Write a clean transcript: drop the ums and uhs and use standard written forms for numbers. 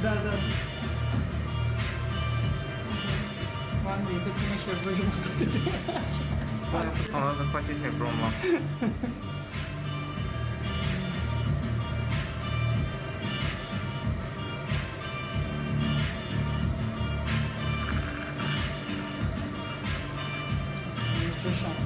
Da, da. Andrei, să țină și eu vă jumătate de oră. Pune sus, că îți face și problema. Nicio șansă.